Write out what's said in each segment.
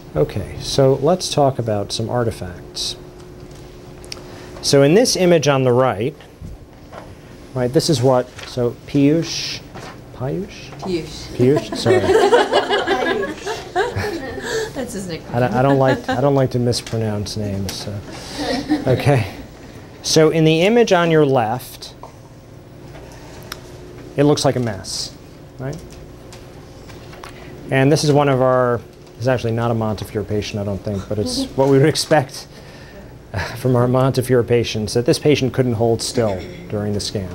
Okay, so let's talk about some artifacts. So in this image on the right, this is what, so Piyush, sorry. That's his nickname. I don't like to mispronounce names. So. Okay, so in the image on your left, it looks like a mess, right? And this is one of our, it's actually not a Montefiore patient, I don't think, but it's what we would expect from our Montefiore patients, that this patient couldn't hold still during the scan.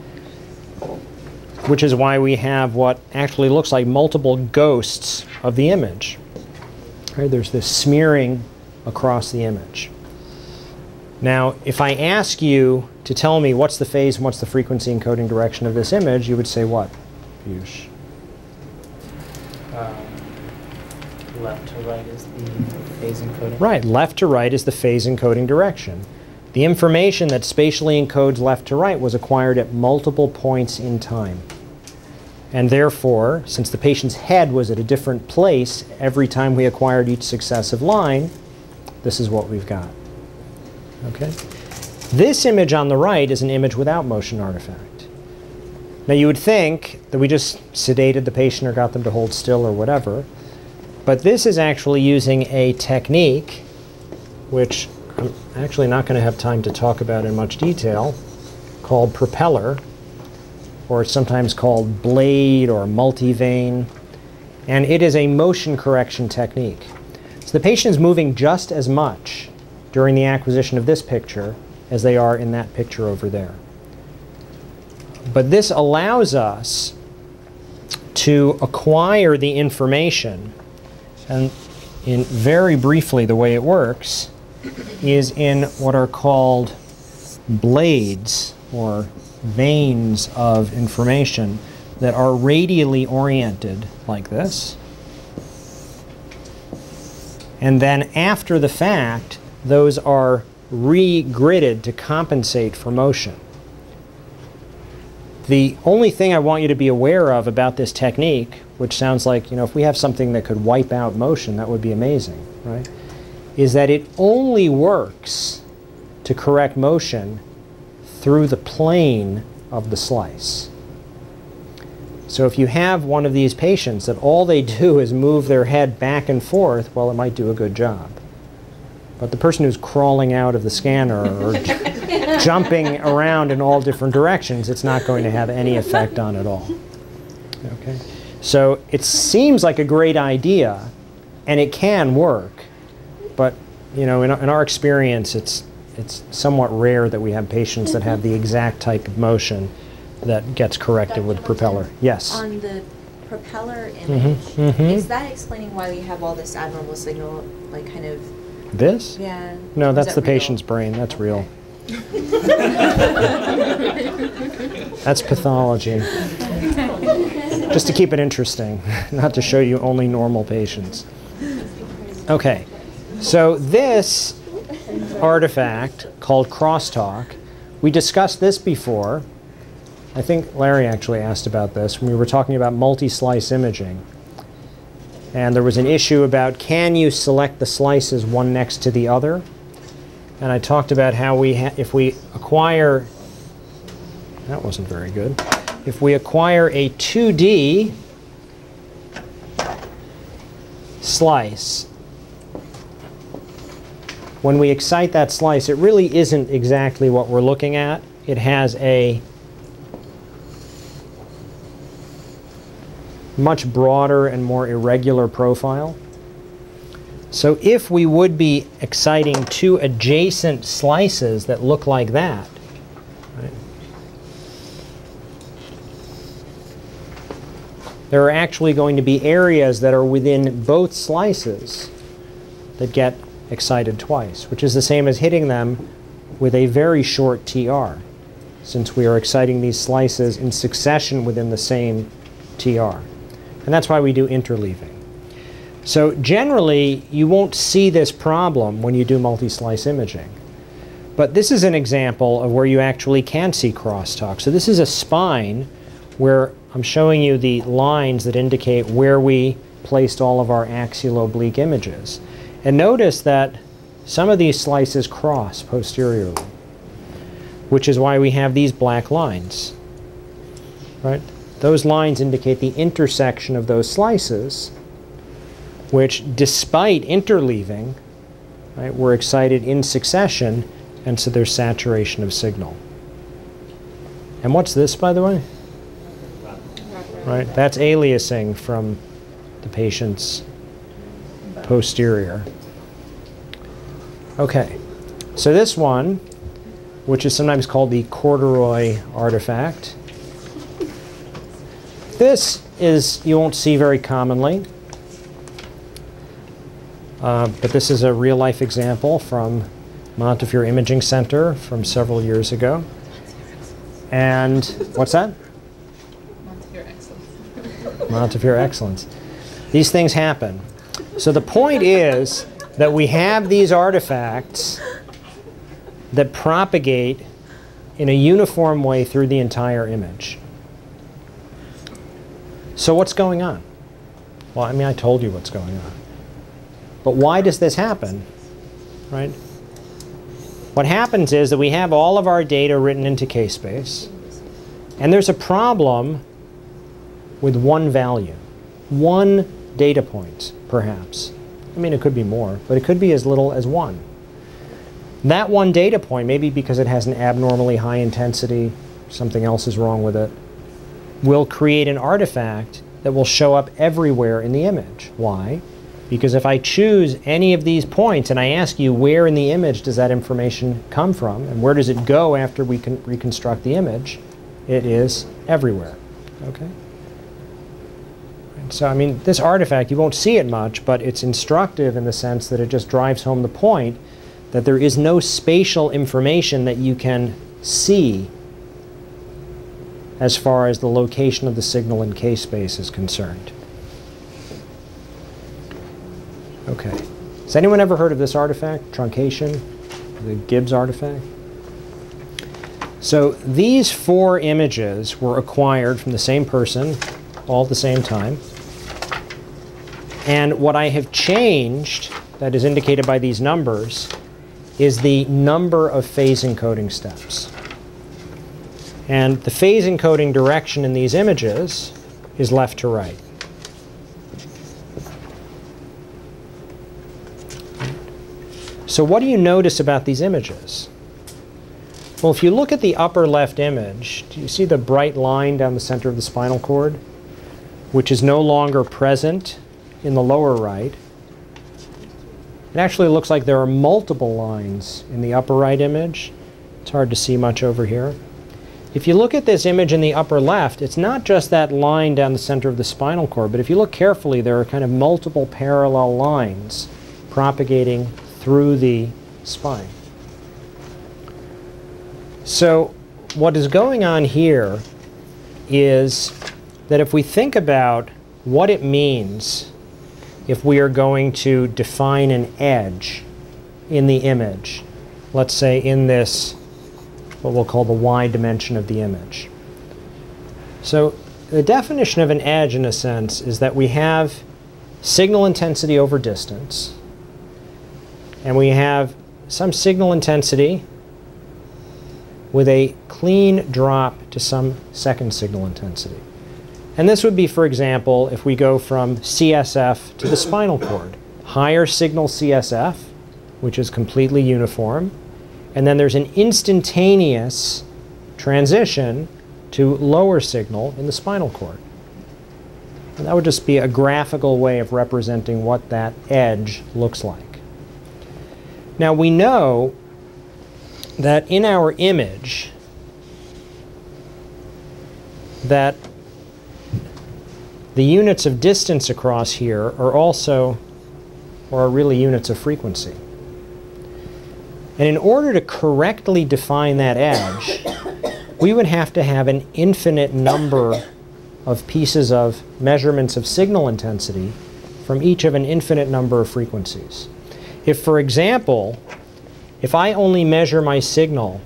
Which is why we have what actually looks like multiple ghosts of the image. Right? There's this smearing across the image. Now, if I ask you to tell me what's the phase and what's the frequency encoding direction of this image, you would say what, Piyush? Left to right is the phase encoding. Right, left to right is the phase encoding direction. The information that spatially encodes left to right was acquired at multiple points in time. And therefore, since the patient's head was at a different place every time we acquired each successive line, this is what we've got. Okay? This image on the right is an image without motion artifact. Now you would think that we just sedated the patient or got them to hold still or whatever, but this is actually using a technique which I'm actually not going to have time to talk about in much detail, called propeller, or it's sometimes called blade or multivane, and it is a motion correction technique. So the patient is moving just as much during the acquisition of this picture as they are in that picture over there. But this allows us to acquire the information, and very briefly the way it works is in what are called blades or veins of information that are radially oriented like this. And then after the fact, those are re-gridded to compensate for motion. The only thing I want you to be aware of about this technique, which sounds like, if we have something that could wipe out motion, that would be amazing, right? Is that it only works to correct motion through the plane of the slice. So if you have one of these patients that all they do is move their head back and forth, well, it might do a good job. But the person who's crawling out of the scanner or jumping around in all different directions, it's not going to have any effect on it all. Okay? So it seems like a great idea, and it can work, but in our experience, it's somewhat rare that we have patients that have the exact type of motion that gets corrected with propeller. Yes? On the propeller image, is that explaining why we have all this abnormal signal, like kind of... This? Yeah. No, that's the patient's brain. That's real. That's pathology. Just to keep it interesting, not to show you only normal patients. Okay, so this artifact called crosstalk, we discussed this before. I think Larry actually asked about this when we were talking about multi-slice imaging. And there was an issue about, can you select the slices one next to the other? And I talked about how if we acquire, that wasn't very good. If we acquire a 2D slice, when we excite that slice, it really isn't exactly what we're looking at. It has a much broader and more irregular profile. So if we would be exciting two adjacent slices that look like that, right, there are actually going to be areas that are within both slices that get excited twice, which is the same as hitting them with a very short TR, since we are exciting these slices in succession within the same TR. And that's why we do interleaving. So generally, you won't see this problem when you do multi-slice imaging. But this is an example of where you actually can see crosstalk. So this is a spine where I'm showing you the lines that indicate where we placed all of our axial oblique images. And notice that some of these slices cross posteriorly, which is why we have these black lines, right? Those lines indicate the intersection of those slices, which, despite interleaving, right, were excited in succession, and so there's saturation of signal. And what's this, by the way? Right, that's aliasing from the patient's posterior. Okay, so this one, which is sometimes called the corduroy artifact, this is, you won't see very commonly, but this is a real-life example from Montefiore Imaging Center from several years ago. And what's that? Montefiore Excellence. Montefiore Excellence. These things happen. So the point is that we have these artifacts that propagate in a uniform way through the entire image. So what's going on? Well, I mean, I told you what's going on. But why does this happen, right? What happens is that we have all of our data written into K-space, and there's a problem with one value, one data point, perhaps. I mean, it could be more, but it could be as little as one. That one data point, maybe because it has an abnormally high intensity, something else is wrong with it, will create an artifact that will show up everywhere in the image. Why? Because if I choose any of these points and I ask you where in the image does that information come from and where does it go after we can reconstruct the image, it is everywhere. Okay? And so, I mean, this artifact, you won't see it much, but it's instructive in the sense that it just drives home the point that there is no spatial information that you can see as far as the location of the signal in K-space is concerned. Okay. Has anyone ever heard of this artifact, truncation, the Gibbs artifact? So these four images were acquired from the same person all at the same time. And what I have changed, that is indicated by these numbers, is the number of phase encoding steps. And the phase encoding direction in these images is left to right. So what do you notice about these images? Well, if you look at the upper left image, do you see the bright line down the center of the spinal cord, which is no longer present in the lower right? It actually looks like there are multiple lines in the upper right image. It's hard to see much over here. If you look at this image in the upper left, it's not just that line down the center of the spinal cord, but if you look carefully, there are kind of multiple parallel lines propagating through the spine. So what is going on here is that if we think about what it means if we are going to define an edge in the image, let's say in this, what we'll call the y dimension of the image. So the definition of an edge, in a sense, is that we have signal intensity over distance, and we have some signal intensity with a clean drop to some second signal intensity. And this would be, for example, if we go from CSF to the spinal cord. Higher signal CSF, which is completely uniform, and then there's an instantaneous transition to lower signal in the spinal cord. And that would just be a graphical way of representing what that edge looks like. Now we know that in our image that the units of distance across here are also, or are really units of frequency. And in order to correctly define that edge, we would have to have an infinite number of pieces of measurements of signal intensity from each of an infinite number of frequencies. If, for example, if I only measure my signal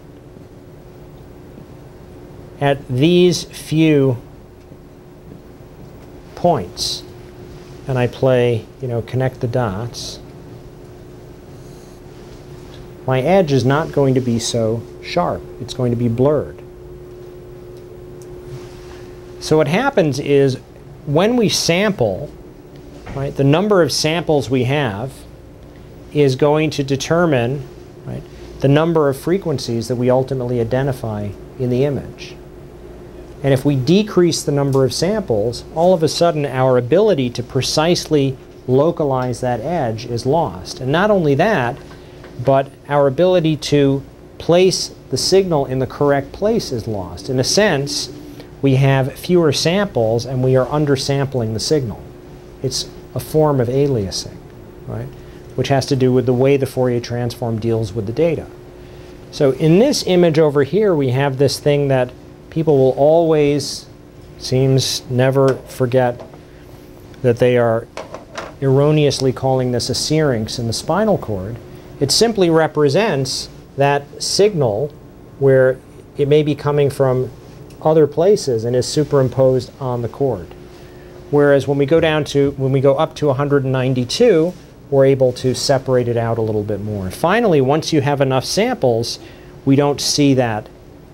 at these few points, and I play, connect the dots, my edge is not going to be so sharp. It's going to be blurred. So what happens is when we sample, right, the number of samples we have is going to determine, right, the number of frequencies that we ultimately identify in the image. And if we decrease the number of samples, all of a sudden our ability to precisely localize that edge is lost. And not only that, but our ability to place the signal in the correct place is lost. In a sense, we have fewer samples and we are undersampling the signal. It's a form of aliasing, right? Which has to do with the way the Fourier transform deals with the data. So in this image over here, we have this thing that people will always, seems never forget, that they are erroneously calling this a syrinx in the spinal cord. It simply represents that signal where it may be coming from other places and is superimposed on the cord. Whereas when we go up to 192, we're able to separate it out a little bit more. Finally, once you have enough samples, we don't see that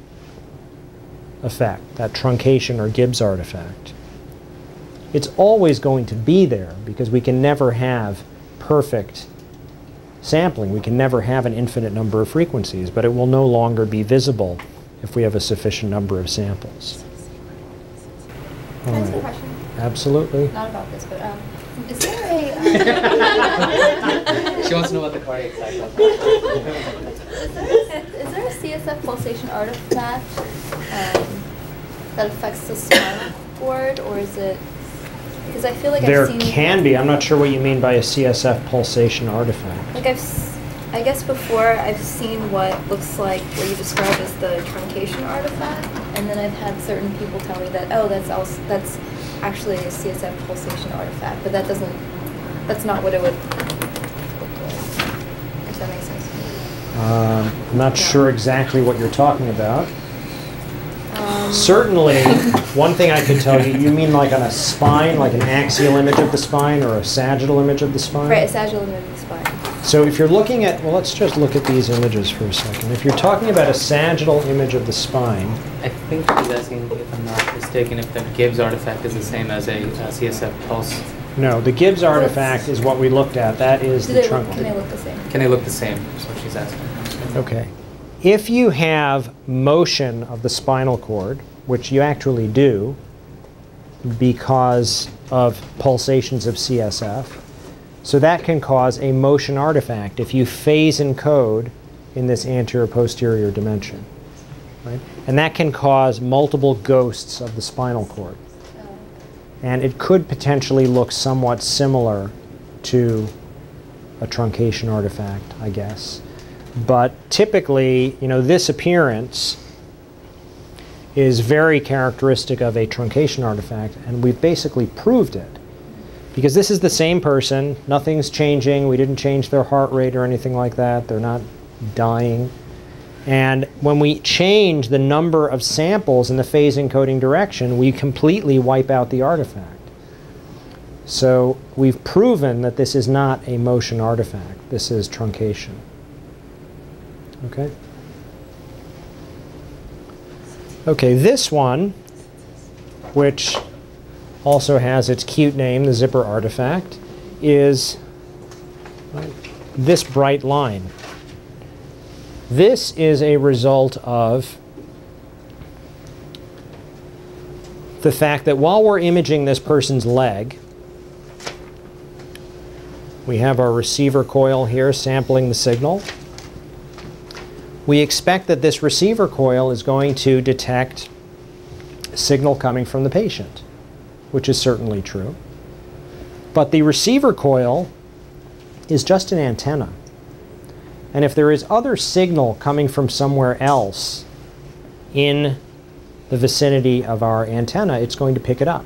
effect, that truncation or Gibbs artifact. It's always going to be there because we can never have perfect sampling. We can never have an infinite number of frequencies, but it will no longer be visible if we have a sufficient number of samples. Can I ask a question? Absolutely. Not about this, but is there a... She wants to know about the cardiac cycle. Is there a CSF pulsation artifact that affects the spinal cord, or is it... Because I feel like there I've seen... can be. I'm not sure what you mean by a CSF pulsation artifact. Like I guess before I've seen what looks like what you described as the truncation artifact, and then I've had certain people tell me that, oh, that's actually a CSF pulsation artifact, but that's not what it would look like. If that makes sense. I'm not sure exactly what you're talking about. Certainly, one thing I could tell you, you mean like on a spine, like an axial image of the spine or a sagittal image of the spine? Right, a sagittal image of the spine. So if you're looking at, well, let's just look at these images for a second. If you're talking about a sagittal image of the spine... I think she's asking, if I'm not mistaken, if the Gibbs artifact is the same as a CSF pulse. No, the Gibbs artifact is what we looked at. That is the trunk. Can they look the same? Can they look the same? That's what she's asking. Okay. If you have motion of the spinal cord, which you actually do because of pulsations of CSF, so that can cause a motion artifact if you phase encode in this anterior-posterior dimension. Right? And that can cause multiple ghosts of the spinal cord. And it could potentially look somewhat similar to a truncation artifact, I guess. But typically, this appearance is very characteristic of a truncation artifact, and we've basically proved it. Because this is the same person, nothing's changing, we didn't change their heart rate or anything like that, they're not dying. And when we change the number of samples in the phase encoding direction, we completely wipe out the artifact. So we've proven that this is not a motion artifact, this is truncation. Okay? Okay, this one, which also has its cute name, the zipper artifact, is this bright line. This is a result of the fact that while we're imaging this person's leg, we have our receiver coil here sampling the signal. We expect that this receiver coil is going to detect signal coming from the patient, which is certainly true. But the receiver coil is just an antenna. And if there is other signal coming from somewhere else in the vicinity of our antenna, it's going to pick it up.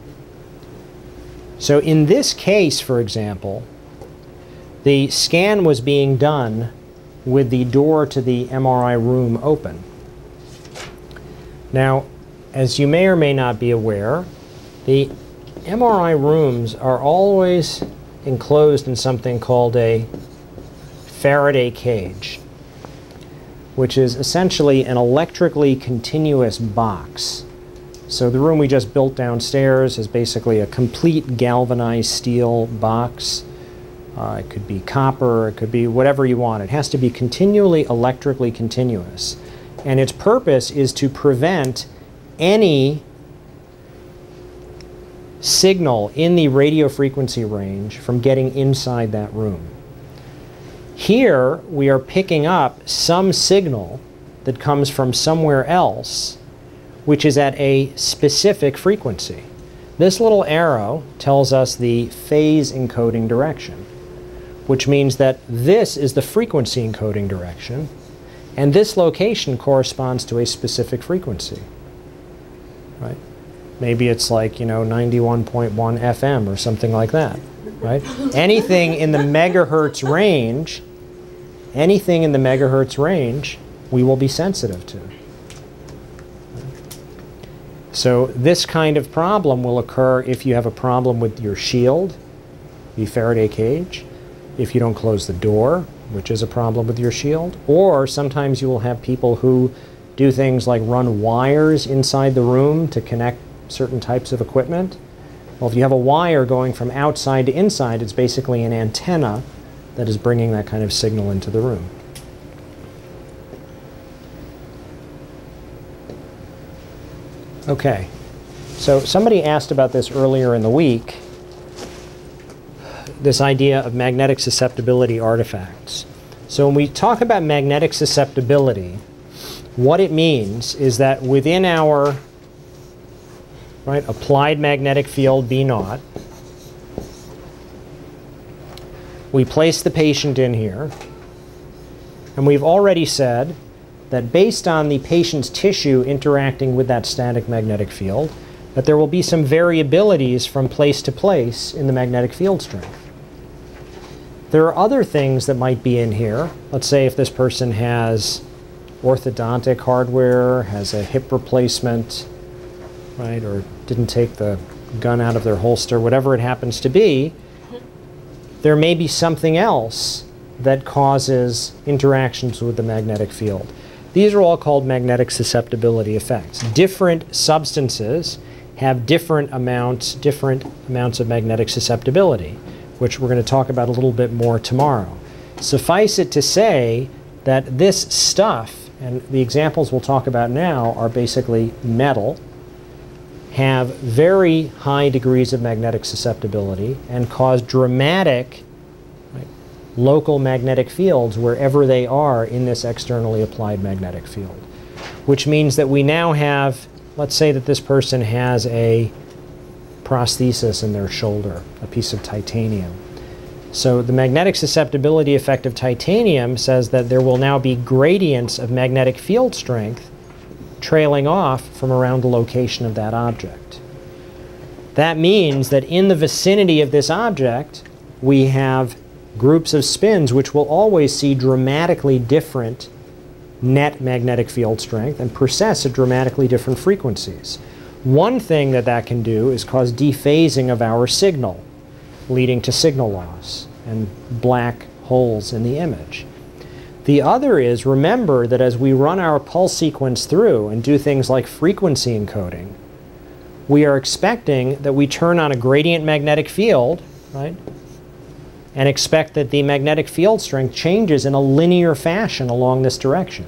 So in this case, for example, the scan was being done with the door to the MRI room open. Now, as you may or may not be aware, the MRI rooms are always enclosed in something called a Faraday cage, which is essentially an electrically continuous box. So the room we just built downstairs is basically a complete galvanized steel box. It could be copper, it could be whatever you want. It has to be continually electrically continuous. And its purpose is to prevent any signal in the radio frequency range from getting inside that room. Here we are picking up some signal that comes from somewhere else, which is at a specific frequency. This little arrow tells us the phase encoding direction, which means that this is the frequency encoding direction, and this location corresponds to a specific frequency, right? Maybe it's like, 91.1 FM or something like that, right? Anything in the megahertz range, we will be sensitive to. So this kind of problem will occur if you have a problem with your shield, the Faraday cage, if you don't close the door, which is a problem with your shield, or sometimes you will have people who do things like run wires inside the room to connect certain types of equipment. Well, if you have a wire going from outside to inside, it's basically an antenna that is bringing that kind of signal into the room. Okay, so somebody asked about this earlier in the week, this idea of magnetic susceptibility artifacts. So when we talk about magnetic susceptibility, what it means is that within our applied magnetic field B0, we place the patient in here, and we've already said that based on the patient's tissue interacting with that static magnetic field, that there will be some variabilities from place to place in the magnetic field strength. There are other things that might be in here. Let's say if this person has orthodontic hardware, has a hip replacement, right, or didn't take the gun out of their holster, whatever it happens to be, there may be something else that causes interactions with the magnetic field. These are all called magnetic susceptibility effects. Different substances have different amounts of magnetic susceptibility, which we're going to talk about a little bit more tomorrow. Suffice it to say that this stuff, and the examples we'll talk about now are basically metal, have very high degrees of magnetic susceptibility and cause dramatic local magnetic fields wherever they are in this externally applied magnetic field. Which means that we now have, let's say that this person has a prosthesis in their shoulder, a piece of titanium. So the magnetic susceptibility effect of titanium says that there will now be gradients of magnetic field strength trailing off from around the location of that object. That means that in the vicinity of this object, we have groups of spins which will always see dramatically different net magnetic field strength and process at dramatically different frequencies. One thing that can do is cause dephasing of our signal, leading to signal loss and black holes in the image. The other is, remember that as we run our pulse sequence through and do things like frequency encoding, we are expecting that we turn on a gradient magnetic field, right, and expect that the magnetic field strength changes in a linear fashion along this direction.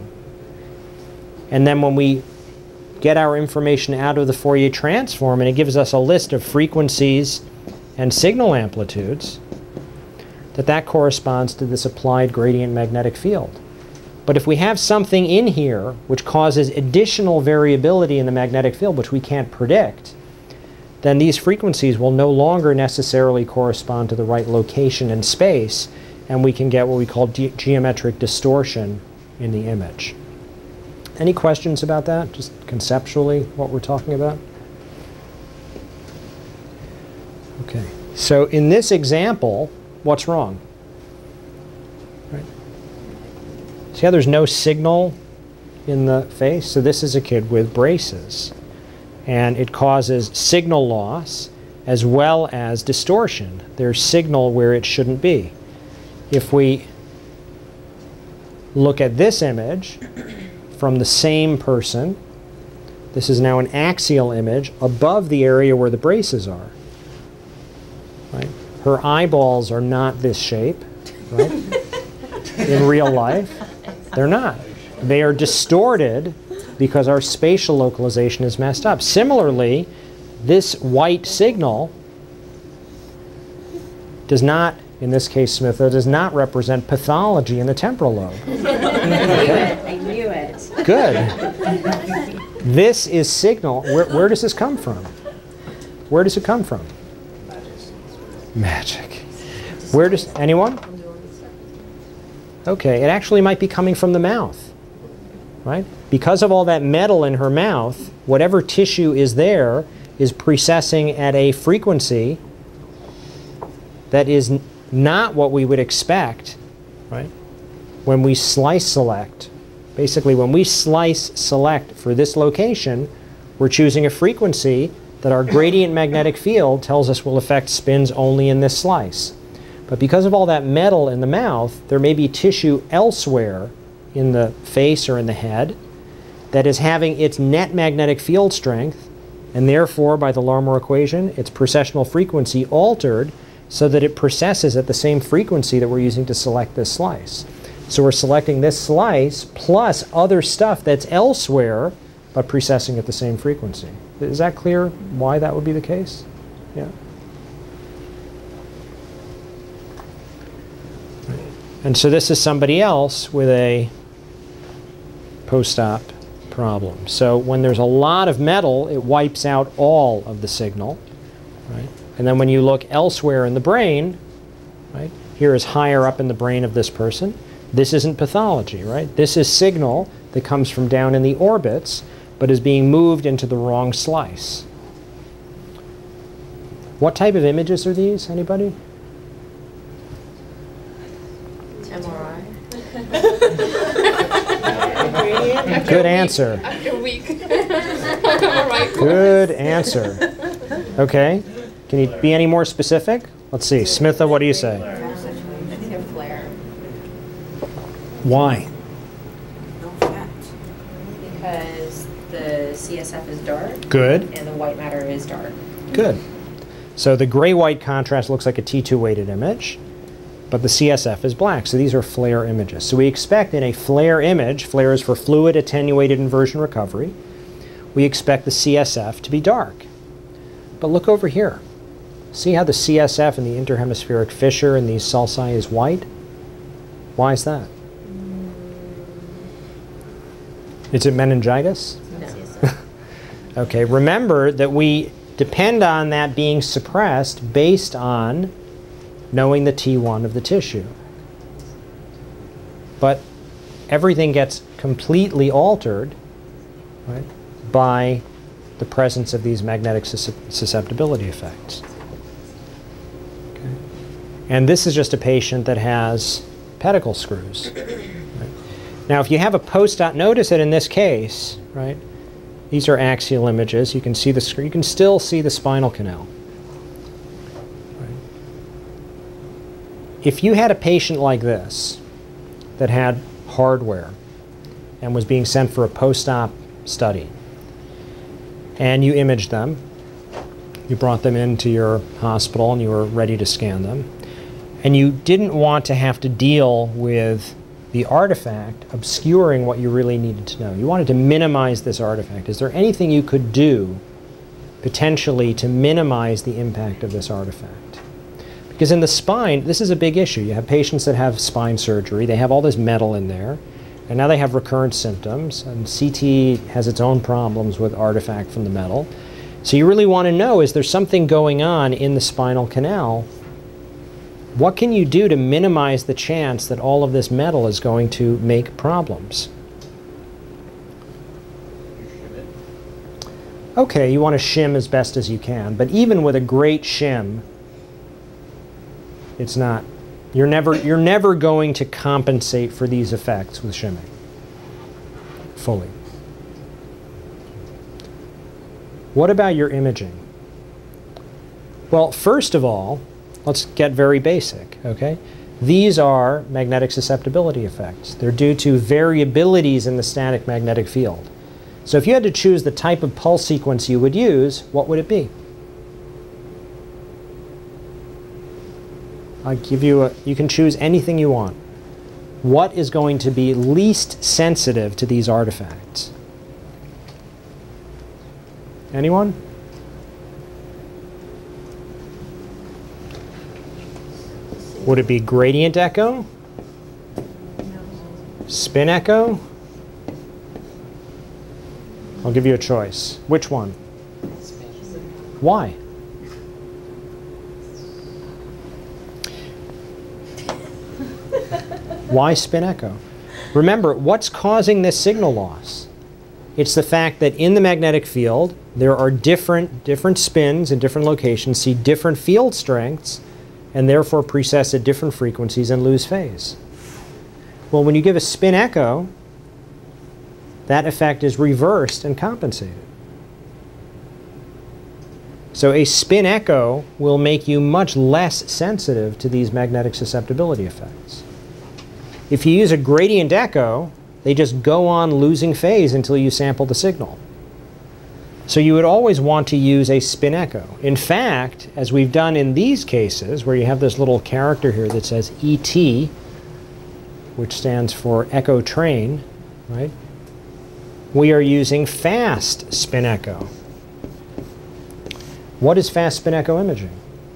And then when we get our information out of the Fourier transform and it gives us a list of frequencies and signal amplitudes, that corresponds to this applied gradient magnetic field. But if we have something in here which causes additional variability in the magnetic field which we can't predict, then these frequencies will no longer necessarily correspond to the right location in space, and we can get what we call geometric distortion in the image. Any questions about that? Just conceptually what we're talking about? Okay, so in this example, what's wrong? Right. See how there's no signal in the face? So this is a kid with braces. And it causes signal loss as well as distortion. There's signal where it shouldn't be. If we look at this image from the same person, this is now an axial image above the area where the braces are. Right? Her eyeballs are not this shape, right? In real life, they're not. They are distorted because our spatial localization is messed up. Similarly, this white signal does not, in this case, Smith, does not represent pathology in the temporal lobe. I knew it. Good. This is signal. Where does this come from? Where does it come from? Magic. Where does, anyone? Okay, it actually might be coming from the mouth, right? Because of all that metal in her mouth, whatever tissue is there is precessing at a frequency that is not what we would expect, right? When we slice select. Basically, when we slice select for this location, we're choosing a frequency that our gradient magnetic field tells us will affect spins only in this slice. But because of all that metal in the mouth, there may be tissue elsewhere in the face or in the head that is having its net magnetic field strength, and therefore, by the Larmor equation, its precessional frequency altered so that it precesses at the same frequency that we're using to select this slice. So we're selecting this slice plus other stuff that's elsewhere, but precessing at the same frequency. Is that clear why that would be the case? Yeah. And so this is somebody else with a post-op problem. So when there's a lot of metal, it wipes out all of the signal, right? And then when you look elsewhere in the brain, right? Here is higher up in the brain of this person. This isn't pathology, right? This is signal that comes from down in the orbits, but is being moved into the wrong slice. What type of images are these? Anybody? MRI. Good answer. After a week. MRI course. Good answer. Okay. Can you be any more specific? Let's see. Smitha, what do you say? I think they're flare. Why? Because the CSF is dark. Good. And the white matter is dark. Good. So the gray-white contrast looks like a T2 weighted image, but the CSF is black. So these are flare images. So we expect in a flare image, flare is for fluid attenuated inversion recovery, we expect the CSF to be dark. But look over here. See how the CSF in the interhemispheric fissure in these sulci is white? Why is that? Is it meningitis? No. Okay, remember that we depend on that being suppressed based on knowing the T1 of the tissue. But everything gets completely altered, right, by the presence of these magnetic susceptibility effects. Okay. And this is just a patient that has pedicle screws. Right? Now, if you have a post-op, notice that in this case, right, these are axial images. You can see the screw. You can still see the spinal canal. Right? If you had a patient like this that had hardware and was being sent for a post-op study, and you imaged them, you brought them into your hospital and you were ready to scan them, and you didn't want to have to deal with the artifact obscuring what you really needed to know. You wanted to minimize this artifact. Is there anything you could do potentially to minimize the impact of this artifact? Because in the spine, this is a big issue. You have patients that have spine surgery. They have all this metal in there, and now they have recurrent symptoms, and CT has its own problems with artifact from the metal. So you really want to know, is there something going on in the spinal canal? What can you do to minimize the chance that all of this metal is going to make problems? Okay, you want to shim as best as you can, but even with a great shim, it's not, you're never going to compensate for these effects with shimming fully. What about your imaging? Well, first of all, let's get very basic, okay? These are magnetic susceptibility effects. They're due to variabilities in the static magnetic field. So if you had to choose the type of pulse sequence you would use, what would it be? I'll give you you can choose anything you want. What is going to be least sensitive to these artifacts? Anyone? Would it be gradient echo? Spin echo? I'll give you a choice. Which one? Why? Why spin echo? Remember, what's causing this signal loss? It's the fact that in the magnetic field, there are different spins in different locations, see different field strengths, and therefore precess at different frequencies and lose phase. Well, when you give a spin echo, that effect is reversed and compensated. So a spin echo will make you much less sensitive to these magnetic susceptibility effects. If you use a gradient echo, they just go on losing phase until you sample the signal. So you would always want to use a spin echo. In fact, as we've done in these cases, where you have this little character here that says ET, which stands for echo train, right? We are using fast spin echo. What is fast spin echo imaging?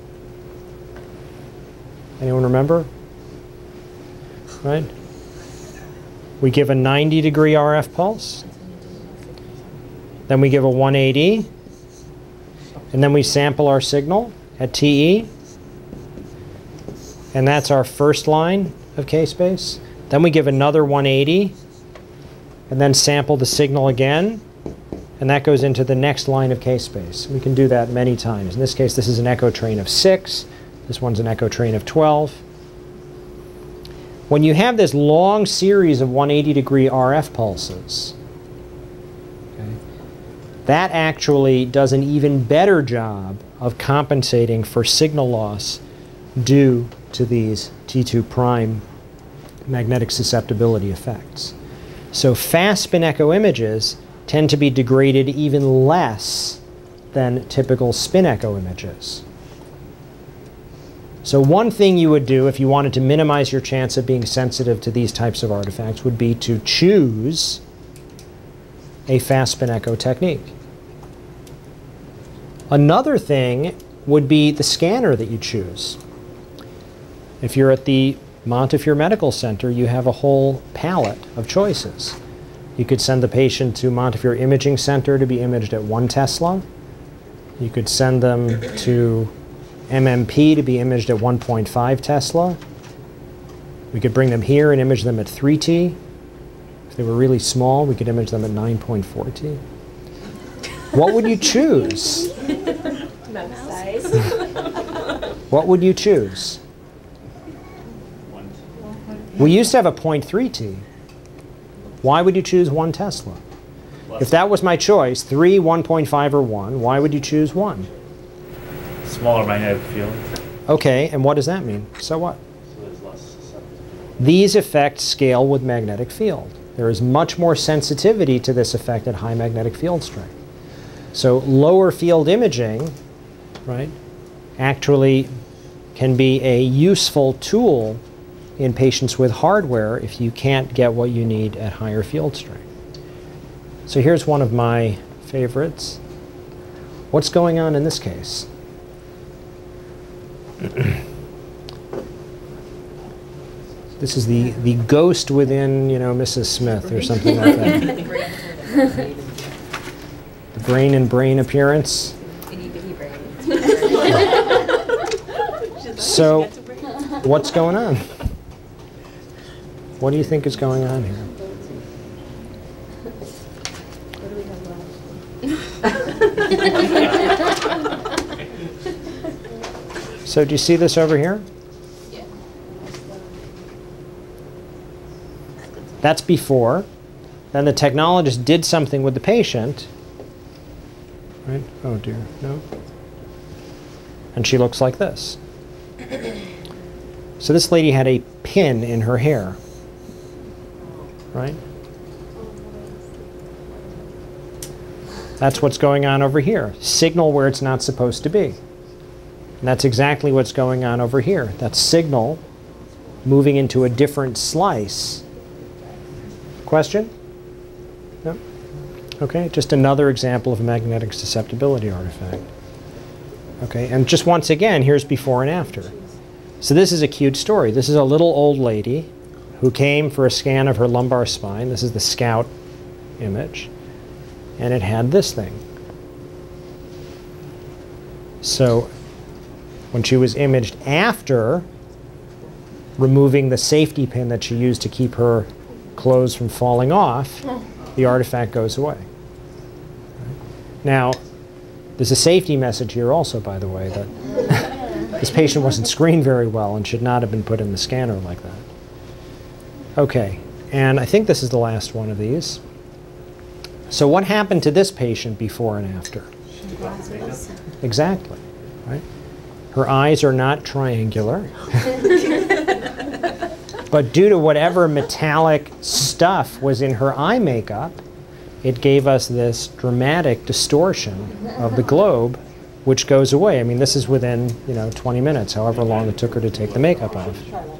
Anyone remember? Right? We give a 90-degree RF pulse. Then we give a 180. And then we sample our signal at TE. And that's our first line of K-space. Then we give another 180. And then sample the signal again. And that goes into the next line of K-space. We can do that many times. In this case, this is an echo train of 6. This one's an echo train of 12. When you have this long series of 180-degree RF pulses, okay, that actually does an even better job of compensating for signal loss due to these T2 prime magnetic susceptibility effects. So fast spin echo images tend to be degraded even less than typical spin echo images. So one thing you would do if you wanted to minimize your chance of being sensitive to these types of artifacts would be to choose a fast spin echo technique. Another thing would be the scanner that you choose. If you're at the Montefiore Medical Center, you have a whole palette of choices. You could send the patient to Montefiore Imaging Center to be imaged at 1 Tesla. You could send them to MMP to be imaged at 1.5 Tesla. We could bring them here and image them at 3T. If they were really small, we could image them at 9.4 T. What would you choose? Mouse size. What would you choose? We used to have a 0.3 T. Why would you choose 1 Tesla? If that was my choice, 3, 1.5, or 1, why would you choose 1? Smaller magnetic field. Okay, and what does that mean? So what? So there's less susceptibility. These effects scale with magnetic field. There is much more sensitivity to this effect at high magnetic field strength. So lower field imaging, right, actually can be a useful tool in patients with hardware if you can't get what you need at higher field strength. So here's one of my favorites. What's going on in this case? This is the ghost within, you know, Mrs. Smith or something like that. The brain and brain appearance. Itty bitty brain. So, what's going on? What do you think is going on here? So do you see this over here? Yeah. That's before. Then the technologist did something with the patient. Right? Oh dear, no. And she looks like this. So this lady had a pin in her hair, right? That's what's going on over here. Signal where it's not supposed to be. And that's exactly what's going on over here. That's signal moving into a different slice. Question? No? Okay, just another example of a magnetic susceptibility artifact. Okay, and just once again, here's before and after. So this is a cute story. This is a little old lady who came for a scan of her lumbar spine. This is the SCOUT image. And it had this thing. So when she was imaged after removing the safety pin that she used to keep her clothes from falling off, the artifact goes away. Now, there's a safety message here also, by the way, that this patient wasn't screened very well and should not have been put in the scanner like that. Okay, and I think this is the last one of these. So what happened to this patient before and after? Exactly, right? Her eyes are not triangular. But due to whatever metallic stuff was in her eye makeup, it gave us this dramatic distortion of the globe, which goes away. I mean, this is within, 20 minutes, however long it took her to take the makeup off.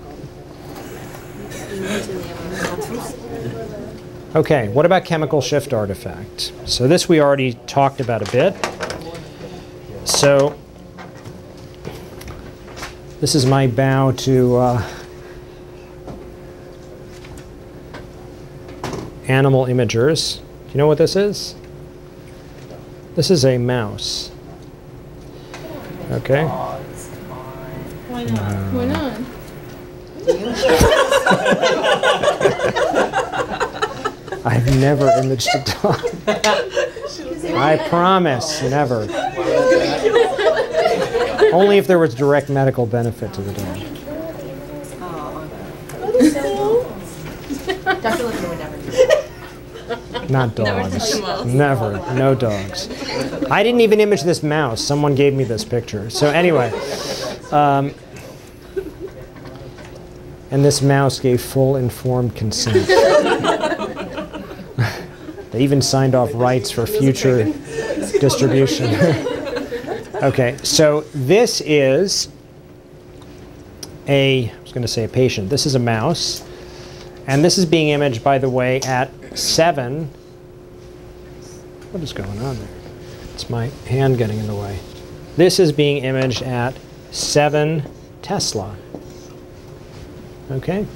Okay, what about chemical shift artifact? So this we already talked about a bit. So this is my bow to animal imagers. Do you know what this is? This is a mouse. Okay. Why not? Why not? I've never imaged a dog. I promise, never. Only if there was direct medical benefit to the dog. Dr. Lipman would never do that. Not dogs. Never. No dogs. I didn't even image this mouse. Someone gave me this picture. So anyway. And this mouse gave full informed consent. They even signed off rights for future distribution. Okay, so this is I was going to say a patient. This is a mouse. And this is being imaged, by the way, at 7. What is going on there? It's my hand getting in the way. This is being imaged at 7 Tesla. Okay?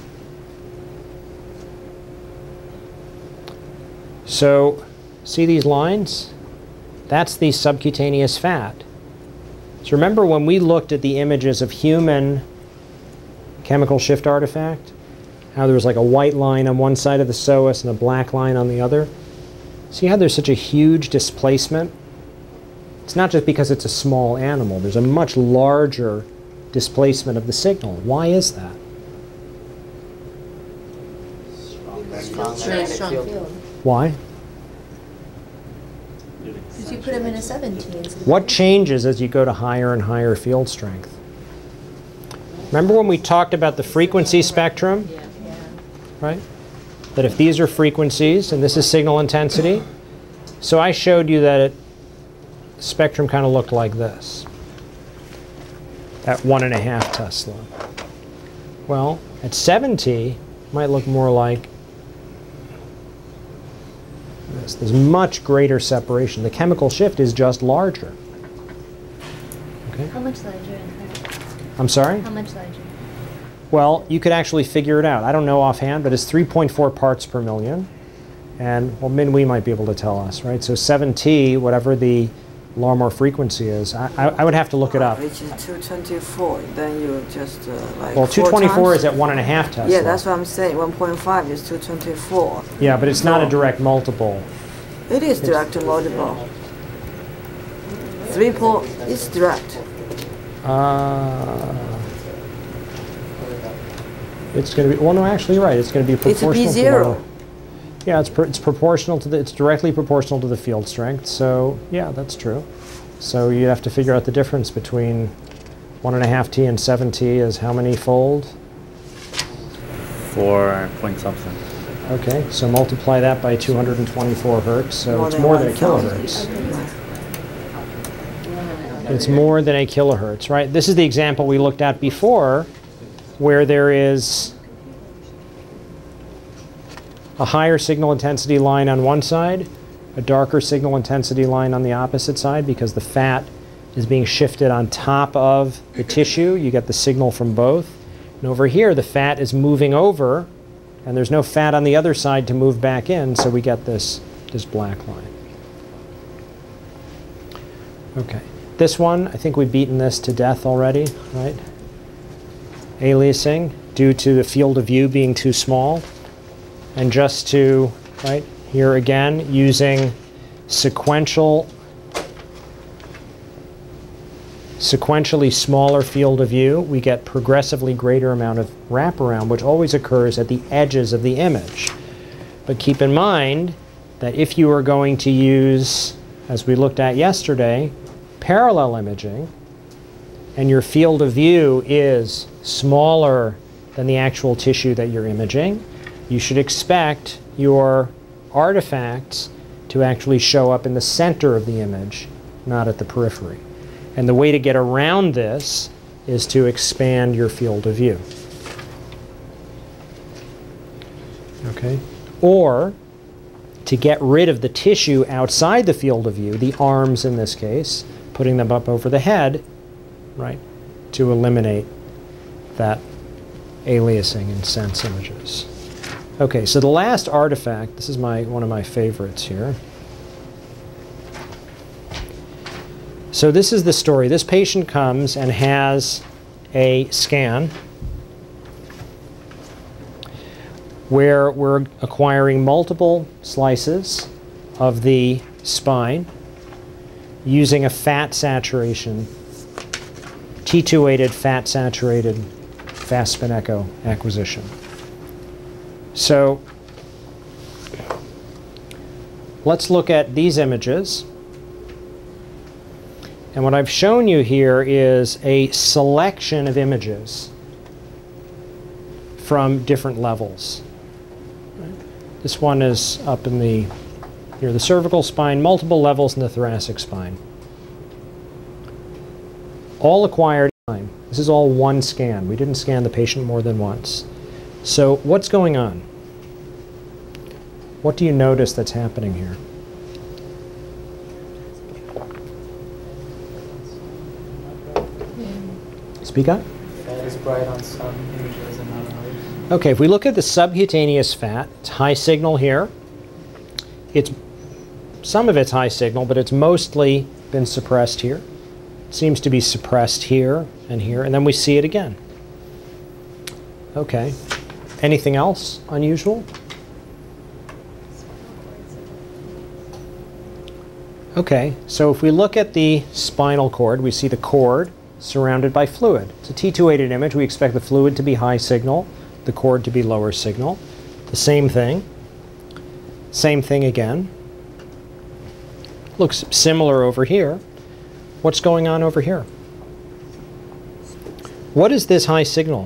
So, see these lines? That's the subcutaneous fat. So remember when we looked at the images of human chemical shift artifact? How there was like a white line on one side of the psoas and a black line on the other? See how there's such a huge displacement? It's not just because it's a small animal. There's a much larger displacement of the signal. Why is that? Strong field. Why? Because you put him in a 17. What changes as you go to higher and higher field strength? Remember when we talked about the frequency spectrum? Right? That if these are frequencies and this is signal intensity, so I showed you that the spectrum kind of looked like this at 1.5 Tesla. Well, at 7T, it might look more like this. There's much greater separation. The chemical shift is just larger. Okay? How much larger? I'm sorry? How much larger? Well, you could actually figure it out. I don't know offhand, but it's 3.4 parts per million. And, well, Min-Wee might be able to tell us, right? So 7T, whatever the Larmor frequency is, I would have to look it up. Which is 224, then you just like Well, 224 is at 1.5 Tesla. Yeah, that's what I'm saying. 1.5 is 224. Yeah, but it's not a direct multiple. It is direct multiple. 3 is direct. It's going to be, well, no, actually, you're right. It's going to be proportional. It's B0. To yeah, it's proportional to it's directly proportional to the field strength. So, yeah, that's true. So you have to figure out the difference between 1.5T and 7T is how many fold? 4 point something. Okay, so multiply that by 224 hertz, so More it's than more than a 1,000. kilohertz. It's more than a kilohertz, right? This is the example we looked at before, where there is a higher signal intensity line on one side, a darker signal intensity line on the opposite side, because the fat is being shifted on top of the tissue. You get the signal from both. And over here, the fat is moving over, and there's no fat on the other side to move back in, so we get this black line. Okay. This one, I think we've beaten this to death already, right? Aliasing due to the field of view being too small. And just to, right, here again, using sequentially smaller field of view, we get progressively greater amount of wraparound, which always occurs at the edges of the image. But keep in mind that if you are going to use, as we looked at yesterday, parallel imaging, and your field of view is smaller than the actual tissue that you're imaging, you should expect your artifacts to actually show up in the center of the image, not at the periphery. And the way to get around this is to expand your field of view. Okay? Or to get rid of the tissue outside the field of view, the arms in this case, putting them up over the head, right, to eliminate that aliasing in sense images. Okay, so the last artifact, this is one of my favorites here. So this is the story. This patient comes and has a scan where we're acquiring multiple slices of the spine using a fat saturation, T2-weighted fat saturated fast spin echo acquisition. So let's look at these images. And what I've shown you here is a selection of images from different levels. This one is up in the near the cervical spine, multiple levels in the thoracic spine. All acquired time. This is all one scan. We didn't scan the patient more than once. So what's going on? What do you notice that's happening here? Speak up. Fat is bright on some images and not on others. Okay, if we look at the subcutaneous fat, it's high signal here. Some of it's high signal, but it's mostly been suppressed here. It seems to be suppressed here, and then we see it again. Okay. Anything else unusual? Okay, so if we look at the spinal cord, we see the cord surrounded by fluid. It's a T2-weighted image. We expect the fluid to be high signal, the cord to be lower signal. The same thing. Same thing again. Looks similar over here. What's going on over here? What is this high signal?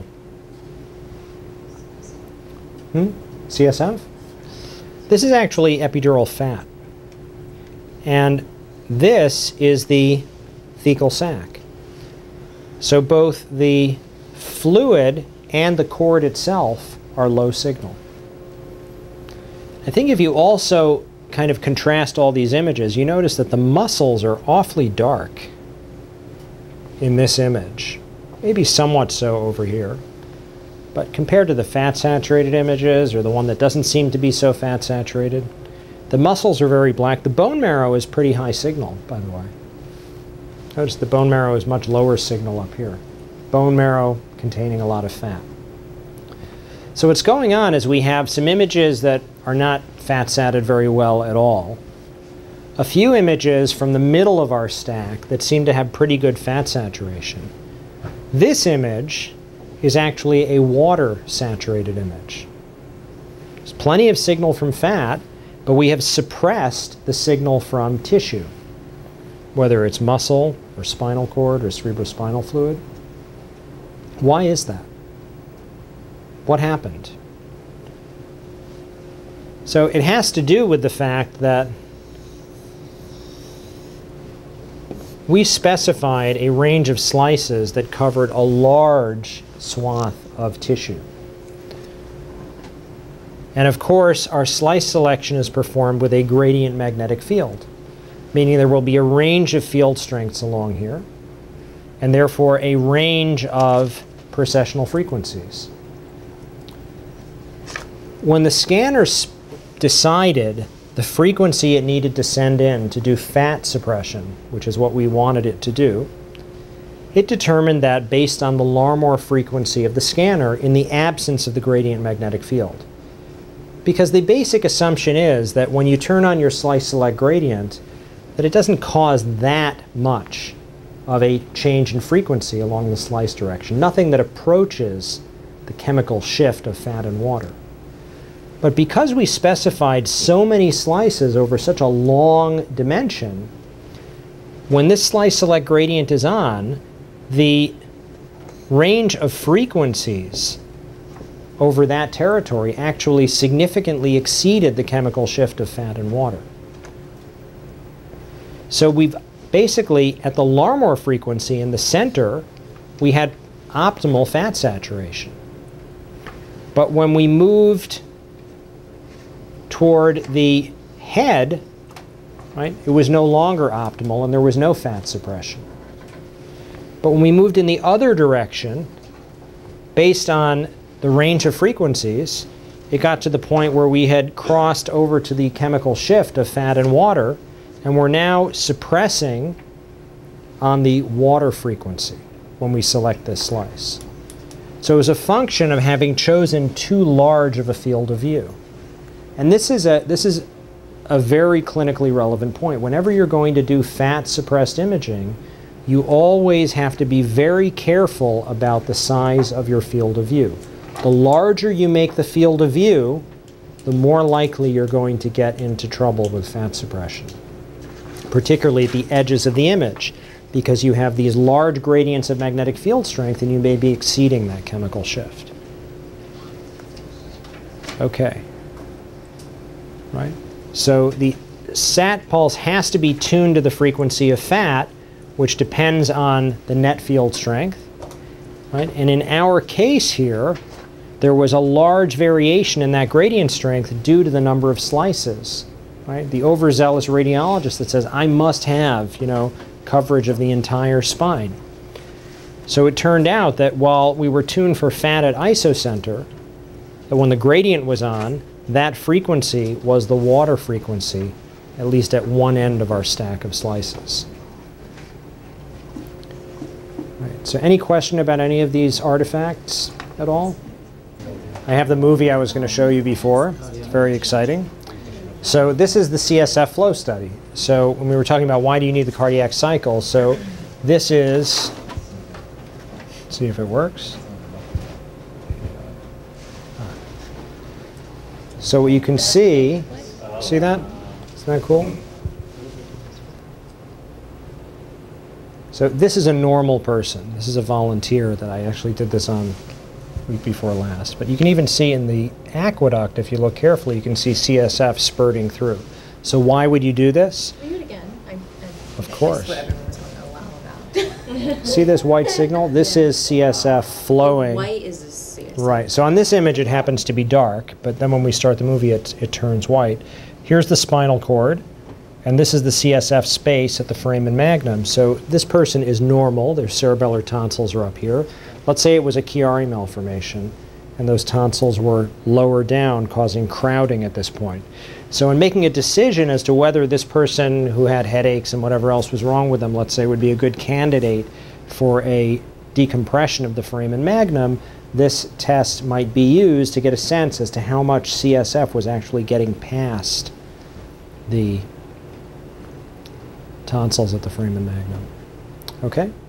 CSF? This is actually epidural fat. And this is the thecal sac. So both the fluid and the cord itself are low signal. I think if you also kind of contrast all these images, you notice that the muscles are awfully dark in this image. Maybe somewhat so over here. But compared to the fat-saturated images, or the one that doesn't seem to be so fat-saturated, the muscles are very black. The bone marrow is pretty high signal, by the way. Notice the bone marrow is much lower signal up here. Bone marrow containing a lot of fat. So what's going on is we have some images that are not fat-satted very well at all. A few images from the middle of our stack that seem to have pretty good fat saturation. This image is actually a water-saturated image. There's plenty of signal from fat, but we have suppressed the signal from tissue, whether it's muscle or spinal cord or cerebrospinal fluid. Why is that? What happened? So it has to do with the fact that we specified a range of slices that covered a large swath of tissue. And of course, our slice selection is performed with a gradient magnetic field, meaning there will be a range of field strengths along here, and therefore a range of precessional frequencies. When the scanner decided the frequency it needed to send in to do fat suppression, which is what we wanted it to do, it determined that based on the Larmor frequency of the scanner in the absence of the gradient magnetic field. Because the basic assumption is that when you turn on your slice select gradient, that it doesn't cause that much of a change in frequency along the slice direction. Nothing that approaches the chemical shift of fat and water. But because we specified so many slices over such a long dimension, when this slice select gradient is on, the range of frequencies over that territory actually significantly exceeded the chemical shift of fat and water. So we've basically, at the Larmor frequency in the center, we had optimal fat saturation. But when we moved toward the head, right, it was no longer optimal and there was no fat suppression. But when we moved in the other direction, based on the range of frequencies, it got to the point where we had crossed over to the chemical shift of fat and water, and we're now suppressing on the water frequency when we select this slice. So it was a function of having chosen too large of a field of view. And this is a very clinically relevant point. Whenever you're going to do fat suppressed imaging, you always have to be very careful about the size of your field of view. The larger you make the field of view, the more likely you're going to get into trouble with fat suppression, particularly at the edges of the image, because you have these large gradients of magnetic field strength and you may be exceeding that chemical shift. Okay. Right? So the SAT pulse has to be tuned to the frequency of fat, which depends on the net field strength. Right? And in our case here, there was a large variation in that gradient strength due to the number of slices. Right? The overzealous radiologist that says, I must have, coverage of the entire spine. So it turned out that while we were tuned for fat at isocenter, that when the gradient was on, that frequency was the water frequency, at least at one end of our stack of slices. Right, so any question about any of these artifacts at all? I have the movie I was going to show you before. It's very exciting. So this is the CSF flow study. So when we were talking about why do you need the cardiac cycle, so this is, let's see if it works. So what you can see that? Isn't that cool? So this is a normal person. This is a volunteer that I actually did this on week before last. But you can even see in the aqueduct, if you look carefully, you can see CSF spurting through. So why would you do this? Do it again. Of course. That's what everyone's going to allow about. See this white signal? This is CSF flowing. White is a CSF. Right. So on this image, it happens to be dark, but then when we start the movie, it turns white. Here's the spinal cord, and this is the CSF space at the foramen magnum. So this person is normal. Their cerebellar tonsils are up here. Let's say it was a Chiari malformation, and those tonsils were lower down, causing crowding at this point. So in making a decision as to whether this person who had headaches and whatever else was wrong with them, let's say, would be a good candidate for a decompression of the foramen magnum, this test might be used to get a sense as to how much CSF was actually getting past the tonsils at the foramen magnum. Okay?